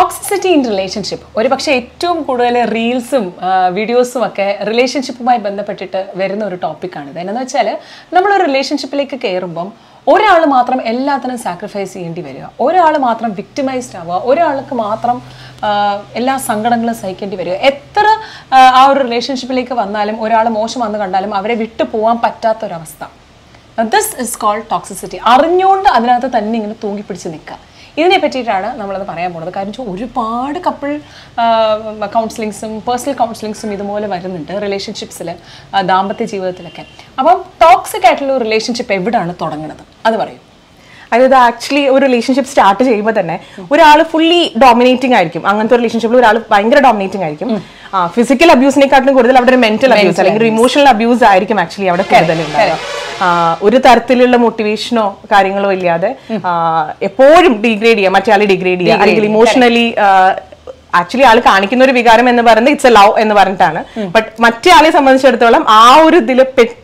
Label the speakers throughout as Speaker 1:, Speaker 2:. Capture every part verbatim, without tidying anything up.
Speaker 1: Toxicity in relationship ഒരു പക്ഷേ ഏറ്റവും കൂടുതൽ റീൽസും വീഡിയോസും ഒക്കെ റിലേഷൻഷിപ്പുമായി ബന്ധപ്പെട്ടിട്ട് വരുന്ന ഒരു ടോപ്പിക്കാണിത്. എന്നു വെച്ചാൽ നമ്മളൊരു റിലേഷൻഷിപ്പിലേക്ക് കയറുമ്പം ഒരാൾ മാത്രം എല്ലാത്തിനും സാക്രിഫൈസ് ചെയ്യേണ്ടി വരിക, ഒരാൾ മാത്രം വിക്ടിമൈസ്ഡ് ആവുക, ഒരാൾക്ക് മാത്രം എല്ലാ സങ്കടങ്ങളും സഹിക്കേണ്ടി വരിക. എത്ര ആ ഒരു റിലേഷൻഷിപ്പിലേക്ക് വന്നാലും ഒരാൾ മോശം വന്ന് കണ്ടാലും അവരെ വിട്ടു പോകാൻ പറ്റാത്തൊരവസ്ഥ. This is called toxicity. അറിഞ്ഞുകൊണ്ട് അതിനകത്ത് തന്നെ ഇങ്ങനെ തൂങ്ങിപ്പിടിച്ച് നിൽക്കുക. ഇതിനെ പറ്റിയിട്ടാണ് നമ്മളത് പറയാൻ പോകുന്നത്. കാരണം വെച്ചാൽ ഒരുപാട് കപ്പിൾ കൗൺസിലിങ്സും പേഴ്സണൽ കൗൺസിലിങ്സും ഇതുപോലെ വരുന്നുണ്ട് റിലേഷൻഷിപ്സിൽ, ദാമ്പത്യ ജീവിതത്തിലൊക്കെ. അപ്പം ടോക്സിക് ആയിട്ടുള്ള ഒരു റിലേഷൻഷിപ്പ് എവിടെയാണ് തുടങ്ങുന്നത് അത് പറയും.
Speaker 2: അതായത് ആക്ച്വലി ഒരു റിലേഷൻഷിപ്പ് സ്റ്റാർട്ട് ചെയ്യുമ്പോൾ തന്നെ ഒരാൾ ഫുള്ളി ഡോമിനേറ്റിംഗ് ആയിരിക്കും. അങ്ങനത്തെ റിലേഷൻഷിപ്പിൽ ഒരാൾ ഭയങ്കര ഡോമിനേറ്റിംഗ് ആയിരിക്കും. ഫിസിക്കൽ അബ്യൂസിനെക്കാട്ടിലും കൂടുതൽ അവിടെ ഒരു മെന്റൽ അബ്യൂസ് അല്ലെങ്കിൽ ഒരു ഇമോഷണൽ അബ്യൂസ് ആയിരിക്കും ആക്ച്വലി അവിടെ കൂടുതലുണ്ടാവുക. ഒരു തരത്തിലുള്ള മോട്ടിവേഷനോ കാര്യങ്ങളോ ഇല്ലാതെ എപ്പോഴും ഡിഗ്രേഡ് ചെയ്യുക, മറ്റേ ആളെ ഡിഗ്രേഡ് ചെയ്യുക, അല്ലെങ്കിൽ ഇമോഷണലി ആക്ച്വലി ആൾ കാണിക്കുന്ന ഒരു വികാരം എന്ന് പറയുന്നത് ഇറ്റ്സ് എ ലവ് എന്ന് പറഞ്ഞിട്ടാണ്. ബട്ട് മറ്റേ ആളെ സംബന്ധിച്ചിടത്തോളം ആ ഒരു ഇതിൽ പെട്ട്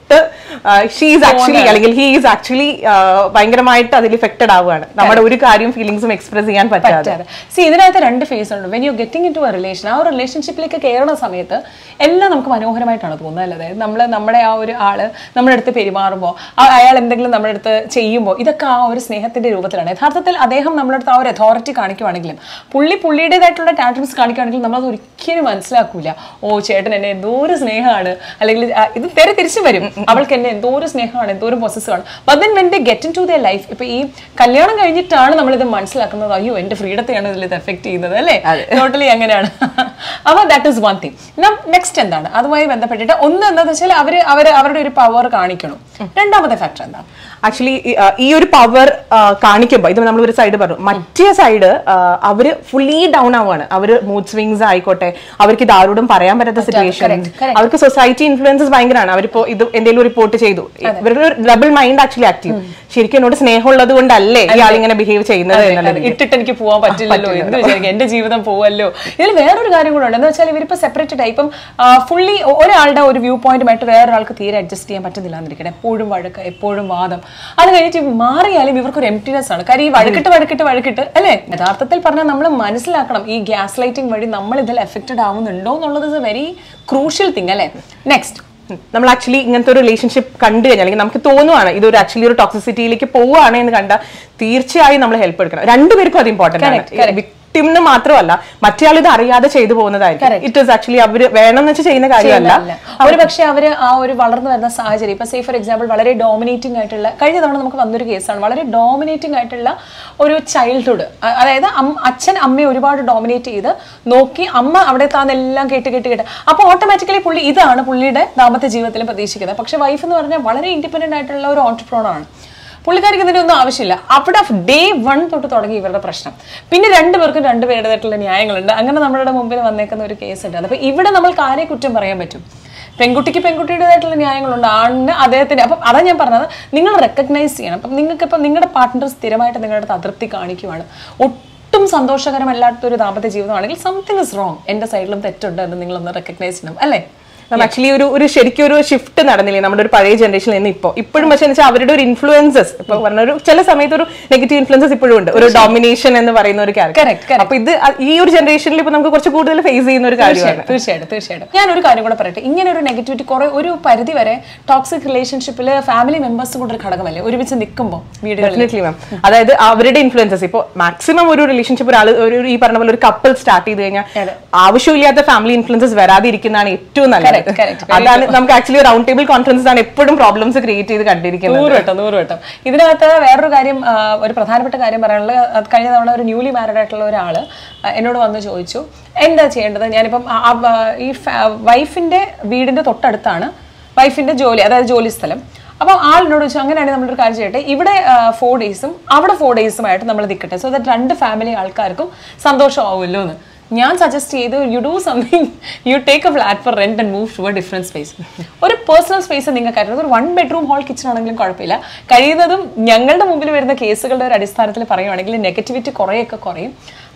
Speaker 2: ഷീ ഈസ് ആക്ച്വലി അല്ലെങ്കിൽ ഹി ഈസ് ആക്ച്വലി ഭയങ്കരമായിട്ട് അതിൽ ഇഫക്റ്റഡ് ആവുകയാണ്. നമ്മുടെ ഒരു കാര്യം ഫീലിംഗ്സും എക്സ്പ്രസ് ചെയ്യാൻ പറ്റാതെ.
Speaker 1: സി ഇതിനകത്ത് രണ്ട് ഫേസ് ഉണ്ട്. When you getting into a relation, ആ ഒരു റിലേഷൻഷിപ്പിലേക്ക് കയറുന്ന സമയത്ത് എല്ലാം നമുക്ക് മനോഹരമായിട്ടാണ് തോന്നുന്നത് അല്ലേ? അതായത് നമ്മൾ നമ്മുടെ ആ ഒരു ആള് നമ്മുടെ അടുത്ത് പെരുമാറുമ്പോൾ, അയാൾ എന്തെങ്കിലും നമ്മുടെ അടുത്ത് ചെയ്യുമ്പോൾ ഇതൊക്കെ ആ ഒരു സ്നേഹത്തിന്റെ രൂപത്തിലാണ്. യഥാർത്ഥത്തിൽ അദ്ദേഹം നമ്മുടെ അടുത്ത് ആ ഒരു അതോറിറ്റി കാണിക്കുവാണെങ്കിലും പുള്ളി പുള്ളിയുടേതായിട്ടുള്ള ടാറ്റംസ് കാണിക്കുകയാണെങ്കിലും നമ്മളത് ഒരിക്കലും മനസ്സിലാക്കൂല. ഓ ചേട്ടൻ എന്നെ എന്തോ ഒരു സ്നേഹമാണ്, അല്ലെങ്കിൽ ഇത് നേരെ തിരിച്ചു വരും, അവൾക്ക് എന്നെ എന്തോ ഒരു സ്നേഹമാണ്, എന്തോ ഒരു പൊസസ്സാണ്. But then when they get into their life, ഇപ്പൊ ഈ കല്യാണം കഴിഞ്ഞിട്ടാണ് നമ്മളിത് മനസ്സിലാക്കുന്നത്, അയ്യോ എന്റെ ഫ്രീഡത്തെയാണ് ഇതിൽ ഇത് എഫക്ട് ചെയ്യുന്നത് അല്ലേ? ടോട്ടലി അങ്ങനെയാണ്. അപ്പൊ that is one thing. Next എന്താണ് അതുമായി ബന്ധപ്പെട്ടിട്ട്? ഒന്ന് എന്താണെന്ന് വെച്ചാൽ അവര് അവര് അവരുടെ ഒരു പവർ കാണിക്കണം. രണ്ടാമത്തെ ഫാക്ടർ എന്താ?
Speaker 2: ആക്ച്വലി ഈ ഒരു പവർ കാണിക്കുമ്പോൾ ഇത് നമ്മൾ ഒരു സൈഡ് പറഞ്ഞു, മറ്റേ സൈഡ് അവര് ഫുള്ളി ഡൗൺ ആവുകയാണ്. അവര് മൂഡ് സ്വിങ്സ് ആയിക്കോട്ടെ, അവർക്ക് ഇത് ആരോടും പറയാൻ പറ്റാത്ത സിറ്റുവേഷൻ, അവർക്ക് സൊസൈറ്റി ഇൻഫ്ലുവൻസസ് ഭയങ്കരമാണ്. അവരിപ്പോ ഇത് എന്തെങ്കിലും റിപ്പോർട്ട് ചെയ്തു, ഇവരുടെ ഒരു ഡബിൾ മൈൻഡ് ആക്ച്വലി ആക്റ്റീവ്. ശരിക്കും എന്നോട് സ്നേഹമുള്ളത് കൊണ്ടല്ലേ ഇയാൾ ഇങ്ങനെ ബിഹേവ് ചെയ്യുന്നത് എന്നുള്ളത്.
Speaker 1: ഇട്ടിട്ട് എനിക്ക് പോകാൻ പറ്റില്ലല്ലോ എന്ന് വിചാരിക്കും, എന്റെ ജീവിതം പോവല്ലോ. ഇതിൽ വേറൊരു കാര്യം കൂടെ ഉണ്ട്. എന്ന് വെച്ചാൽ ഇവരിപ്പോ സെപ്പറേറ്റഡ് ആയി, ഇപ്പം ഫുള്ളി ഒരാളുടെ ഒരു വ്യൂ പോയിന്റുമായിട്ട് വേറൊരാൾക്ക് തീരെ അഡ്ജസ്റ്റ് ചെയ്യാൻ പറ്റുന്നില്ല എന്നിരിക്കട്ടെ, എപ്പോഴും വഴക്ക്, എപ്പോഴും വാദം. അത് കഴിഞ്ഞിട്ട് മാറിയാലും ഇവർക്കൊരു എംപ്റ്റിനെസ് ആണ്. കാര്യം ഈ വഴക്കിട്ട് വഴക്കിട്ട് വഴക്കിട്ട് അല്ലേ? യഥാർത്ഥത്തിൽ പറഞ്ഞാൽ നമ്മൾ മനസ്സിലാക്കണം, ഈ ഗ്യാസ് ലൈറ്റിംഗ് വഴി നമ്മൾ ഇതിൽ എഫക്റ്റഡ് ആവുന്നുണ്ടോ എന്നുള്ളത് is a very crucial thing അല്ലേ? നെക്സ്റ്റ്,
Speaker 2: നമ്മൾ ആക്ച്വലി ഇങ്ങനത്തെ ഒരു റിലേഷൻഷിപ്പ് കണ്ടു കഴിഞ്ഞാൽ, അല്ലെങ്കിൽ നമുക്ക് തോന്നുവാണ് ഇതൊരു ആക്ച്വലി ഒരു ടോക്സിസിറ്റിയിലേക്ക് പോവുകയാണ് എന്ന് കണ്ടാൽ തീർച്ചയായും നമ്മൾ ഹെൽപ്പ് എടുക്കണം. രണ്ടുപേർക്കും അത് ഇമ്പോർട്ടന്റ് ആണ്. ിന് മാത്രമല്ല മറ്റേയാൾ ഇത് അറിയാതെ ചെയ്തു പോകുന്നതായിരിക്കും. ഇറ്റ് ഈസ് ആക്ച്വലി അവര് വേണമെന്ന് വെച്ച് ചെയ്യുന്ന കാര്യമല്ല.
Speaker 1: ഒരു പക്ഷേ അവര് ആ ഒരു വളർന്നു വരുന്ന സാഹചര്യം, ഇപ്പൊ സേ ഫോർ എക്സാമ്പിൾ വളരെ ഡോമിനേറ്റിംഗ് ആയിട്ടുള്ള, കഴിഞ്ഞ തവണ നമുക്ക് വന്നൊരു കേസാണ്, വളരെ ഡോമിനേറ്റിംഗ് ആയിട്ടുള്ള ഒരു ചൈൽഡ്ഹുഡ്. അതായത് അച്ഛൻ അമ്മയെ ഒരുപാട് ഡോമിനേറ്റ് ചെയ്ത് നോക്കി, അമ്മ അവിടെ താന്നെല്ലാം കേട്ട് കേട്ട് കേട്ട് അപ്പൊ ഓട്ടോമാറ്റിക്കലി പുള്ളി ഇതാണ് പുള്ളിയുടെ ദാമ്പത്യ ജീവിതത്തിൽ പ്രതീക്ഷിക്കുന്നത്. പക്ഷെ വൈഫ് എന്ന് പറഞ്ഞാൽ വളരെ ഇൻഡിപെൻഡന്റ് ആയിട്ടുള്ള ഒരു ഓൺട്രപ്രണർ ആണ്. പുള്ളിക്കാർക്ക് ഇതിന്റെ ഒന്നും ആവശ്യമില്ല. അവിടെ ഡേ വൺ തൊട്ട് തുടങ്ങി ഇവരുടെ പ്രശ്നം. പിന്നെ രണ്ടുപേർക്കും രണ്ടുപേരുടേതായിട്ടുള്ള ന്യായങ്ങളുണ്ട്. അങ്ങനെ നമ്മളുടെ മുമ്പിൽ വന്നേക്കുന്ന ഒരു കേസ് ഉണ്ട്. അപ്പൊ ഇവിടെ നമ്മൾക്ക് ആരെ കുറ്റം പറയാൻ പറ്റും? പെൺകുട്ടിക്ക് പെൺകുട്ടിയുടേതായിട്ടുള്ള ന്യായങ്ങളുണ്ട്, ആണിന് അദ്ദേഹത്തിന്. അപ്പം അതാ ഞാൻ പറഞ്ഞത്, നിങ്ങൾ റെക്കഗ്നൈസ് ചെയ്യണം. അപ്പം നിങ്ങൾക്ക് ഇപ്പം നിങ്ങളുടെ പാർട്ട്ണർ സ്ഥിരമായിട്ട് നിങ്ങളുടെ അതൃപ്തി കാണിക്കുവാണ്, ഒട്ടും സന്തോഷകരമല്ലാത്തൊരു ദാമ്പത്യ ജീവിതമാണെങ്കിൽ സംതിങ് ഇസ് റോങ്, എന്റെ സൈഡിലും തെറ്റുണ്ട് എന്ന് നിങ്ങളൊന്ന് റെക്കഗ്നൈസ് ചെയ്യണം അല്ലേ?
Speaker 2: ആക്ച്വലി ഒരു ഒരു ശരിക്കും ഒരു ഷിഫ്റ്റ് നടന്നില്ലേ നമ്മുടെ ഒരു പഴയ ജനറേഷനിൽ നിന്ന് ഇപ്പോൾ ഇപ്പോഴും. പക്ഷേ വെച്ചാൽ അവരുടെ ഒരു ഇൻഫ്ലുവൻസസ് ഇപ്പൊ പറഞ്ഞ ഒരു ചില സമയത്ത് ഒരു നെഗറ്റീവ് ഇൻഫ്ലുവൻസസ് ഇപ്പോഴും ഉണ്ട്, ഒരു ഡോമിനേഷൻ എന്ന് പറയുന്ന ഒരു ക്യാരക്ടർ. അപ്പൊ ഇത് ഈ ഒരു ജനറേഷനിൽ ഇപ്പൊ നമുക്ക് കുറച്ച് കൂടുതൽ ഫേസ് ചെയ്യുന്ന ഒരു കാര്യമാണ്.
Speaker 1: തീർച്ചയായിട്ടും തീർച്ചയായിട്ടും ഞാൻ ഒരു കാര്യം കൂടെ പറയട്ടെ. ഇങ്ങനെ ഒരു നെഗറ്റിവിറ്റി കുറെ ഒരു പരിധി വരെ ടോക്സിക് റിലേഷൻഷിപ്പിൽ ഫാമിലി മെമ്പേഴ്സ് കൂടെ ഒരു ഘടകമല്ലേ ഒരുമിച്ച് നിൽക്കുമ്പോൾ വീടുകളിൽ?
Speaker 2: അതായത് അവരുടെ ഇൻഫ്ലുവൻസസ് ഇപ്പോൾ മാക്സിമം ഒരു റിലേഷൻഷിപ്പ് ഒരാൾ ഒരു ഈ പറഞ്ഞ പോലെ ഒരു കപ്പിൾ സ്റ്റാർട്ട് ചെയ്ത് കഴിഞ്ഞാൽ ആവശ്യമില്ലാത്ത ഫാമിലി ഇൻഫ്ലുവൻസസ് വരാതിരിക്കുന്നതാണ് ഏറ്റവും നല്ലത്. അതാണ് നമുക്ക് ആക്ച്വലി റൗണ്ട് ടേബിൾ കോൺഫറൻസ് ആണ് എപ്പോഴും പ്രോബ്ലംസ് ക്രിയേറ്റ് ചെയ്ത് കണ്ടിരിക്കുന്നത്.
Speaker 1: നൂറ് വട്ടം നൂറ് വട്ടം. ഇതിനകത്ത് വേറൊരു കാര്യം, ഒരു പ്രധാനപ്പെട്ട കാര്യം പറയാനുള്ളത്, കഴിഞ്ഞ തവണ ഒരു ന്യൂലി മാരീഡ് ആയിട്ടുള്ള ഒരാള് എന്നോട് വന്ന് ചോദിച്ചു എന്താ ചെയ്യേണ്ടത്. ഞാനിപ്പം ഈ വൈഫിന്റെ വീടിന്റെ തൊട്ടടുത്താണ് വൈഫിന്റെ ജോലി, അതായത് ജോലി സ്ഥലം. അപ്പം ആളിനോട് ചോദിച്ചു, അങ്ങനെയാണെങ്കിൽ നമ്മളൊരു കാര്യം ചെയ്യട്ടെ, ഇവിടെ ഫോർ ഡേയ്സും അവിടെ ഫോർ ഡേയ്സുമായിട്ട് നമ്മൾ നിൽക്കട്ടെ, സോ ദാറ്റ് രണ്ട് ഫാമിലി ആൾക്കാർക്കും സന്തോഷമാവുമല്ലോ എന്ന്. ഞാൻ സജസ്റ്റ് ചെയ്തു, you do something, you take a flat for rent and move to a different space. ഒരു പേഴ്സണൽ സ്പേസ് നിങ്ങൾക്കായിരുന്നു, ഒരു വൺ ബെഡ്റൂം ഹോൾ കിച്ചൺ ആണെങ്കിലും കുഴപ്പമില്ല. കഴിയുന്നതും ഞങ്ങളുടെ മുമ്പിൽ വരുന്ന കേസുകളുടെ ഒരു അടിസ്ഥാനത്തിൽ പറയുവാണെങ്കിൽ നെഗറ്റിവിറ്റി കുറേയൊക്കെ കുറയും.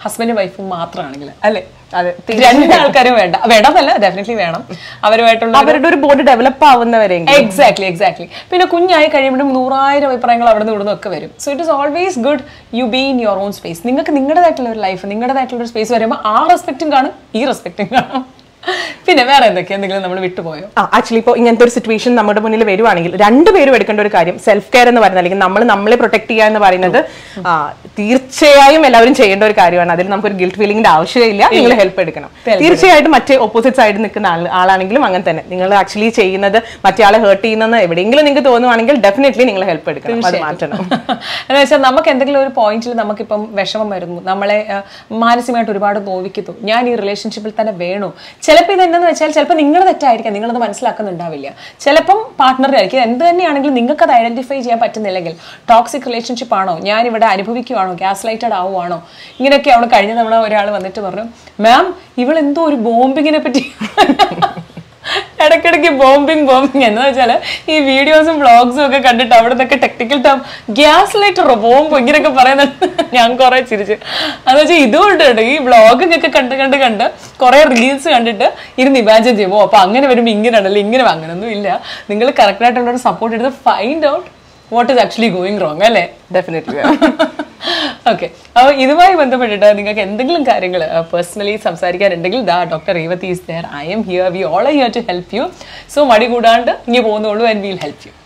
Speaker 1: ഹസ്ബൻഡും വൈഫും മാത്രമാണെങ്കിൽ അല്ലേ?
Speaker 2: അതെ,
Speaker 1: രണ്ട് ആൾക്കാരും വേണ്ട വേണമെന്നല്ല, ഡെഫിനറ്റ്ലി വേണം. അവരുമായിട്ടുള്ള
Speaker 2: അവരുടെ ഒരു ബോണ്ട് ഡെവലപ്പ് ആവുന്നവരെ.
Speaker 1: എക്സാക്ട്ലി എക്സാക്ട്ലി പിന്നെ കുഞ്ഞായി കഴിയുമ്പോഴും നൂറായിരം അഭിപ്രായങ്ങൾ അവിടെ നിന്ന് ഇവിടുന്ന് ഒക്കെ വരും. So it is always good you be in your own space. നിങ്ങൾക്ക് നിങ്ങളുടേതായിട്ടുള്ള ഒരു ലൈഫ്, നിങ്ങളുടേതായിട്ടുള്ള ഒരു സ്പേസ് വരുമ്പോൾ ആ റെസ്പെക്റ്റും കാണും, ഈ റെസ്പെക്റ്റും കാണും. പിന്നെ വേറെ എന്തൊക്കെയാ എന്തെങ്കിലും നമ്മൾ വിട്ടുപോയോ?
Speaker 2: ആ ആക്ച്വലി ഇപ്പോൾ ഇങ്ങനത്തെ ഒരു സിറ്റുവേഷൻ നമ്മുടെ മുന്നിൽ വരുവാണെങ്കിൽ രണ്ടുപേരും എടുക്കേണ്ട ഒരു കാര്യം സെൽഫ് കെയർ എന്ന് പറയുന്നത്, അല്ലെങ്കിൽ നമ്മൾ നമ്മളെ പ്രൊട്ടക്ട് ചെയ്യുക എന്ന് പറയുന്നത് തീർച്ചയായും എല്ലാവരും ചെയ്യേണ്ട ഒരു കാര്യമാണ്. അതിൽ നമുക്കൊരു ഗിൽറ്റ് ഫീലിംഗിന്റെ ആവശ്യമില്ല. നിങ്ങൾ ഹെൽപ്പ് എടുക്കണം. തീർച്ചയായിട്ടും മറ്റേ ഓപ്പോസിറ്റ് സൈഡിൽ നിൽക്കുന്ന ആൾ ആളാണെങ്കിലും അങ്ങനെ തന്നെ നിങ്ങൾ ആക്ച്വലി ചെയ്യുന്നത് മറ്റേ ആളെ ഹേർട്ട് ചെയ്യുന്നത് എവിടെയെങ്കിലും നിങ്ങൾക്ക് തോന്നുവാണെങ്കിൽ ഡെഫിനറ്റ്ലി നിങ്ങൾ ഹെൽപ്പ് എടുക്കണം, അത് മാറ്റണം.
Speaker 1: എന്ന് വെച്ചാൽ നമുക്ക് എന്തെങ്കിലും ഒരു പോയിന്റിൽ നമുക്കിപ്പം വിഷമം വരുന്നു, നമ്മളെ മാനസികമായിട്ട് ഒരുപാട് നോവിക്കുന്നു, ഞാൻ ഈ റിലേഷൻഷിപ്പിൽ തന്നെ വേണോ? ചിലപ്പോൾ ഇതെന്തെന്ന് വെച്ചാൽ ചിലപ്പോൾ നിങ്ങളുടെ തെറ്റായിരിക്കാം, നിങ്ങളത് മനസ്സിലാക്കുന്നുണ്ടാവില്ല. ചിലപ്പം പാർട്ട്ണറിനായിരിക്കും. എന്ത് തന്നെയാണെങ്കിലും നിങ്ങൾക്ക് അത് ഐഡന്റിഫൈ ചെയ്യാൻ പറ്റുന്നില്ലെങ്കിൽ ടോക്സിക് റിലേഷൻഷിപ്പ് ആണോ, ഞാൻ ഇവിടെ അനുഭവിക്കുവാണോ, ഗ്യാസ് ലൈറ്റഡ് ആവുകയാണോ, ഇങ്ങനെയൊക്കെ അവിടെ കഴിഞ്ഞ തവണ ഒരാൾ വന്നിട്ട് പറഞ്ഞു, മാം ഇവൾ എന്തോ ഒരു ബോംബിങ്ങിനെ പറ്റി ഇടയ്ക്കിടയ്ക്ക് ബോംബിങ് ബോംബിങ് എന്ന് വെച്ചാൽ ഈ വീഡിയോസും വ്ളോഗ്സും ഒക്കെ കണ്ടിട്ട് അവിടെ നിന്നൊക്കെ ടെക്നിക്കൽ ടേം ഗ്യാസ് ലൈറ്ററോ ബോംബോ ഇങ്ങനെയൊക്കെ പറയുന്നുണ്ട്. ഞാൻ കുറെ ചിരിച്ചു. അതെന്ന് വെച്ചാൽ ഇതുകൊണ്ടുണ്ട് ഈ വ്ളോഗൊക്കെ കണ്ട് കണ്ട് കണ്ട് കുറെ റീൽസ് കണ്ടിട്ട് ഇരുന്ന് ഇമാജിൻ ചെയ്യുമോ അപ്പൊ അങ്ങനെ വരുമ്പോൾ ഇങ്ങനെയാണല്ലോ, ഇങ്ങനെ അങ്ങനെയൊന്നും ഇല്ല. നിങ്ങൾ കറക്റ്റ് ആയിട്ടുള്ള ഒരു സപ്പോർട്ട് എടുത്ത് find out what is actually going wrong അല്ലേ?
Speaker 2: ഡെഫിനറ്റ്ലി.
Speaker 1: ഓക്കെ, അപ്പോൾ ഇതുമായി ബന്ധപ്പെട്ടിട്ട് നിങ്ങൾക്ക് എന്തെങ്കിലും കാര്യങ്ങൾ പേഴ്സണലി സംസാരിക്കാനുണ്ടെങ്കിൽ ദാ doctor Revathi is there, I am here, we all are here to help you. So മടി കൂടാണ്ട് ഇനി പോകുന്നുള്ളൂ ആൻഡ് വിൽ ഹെൽപ്പ് യു.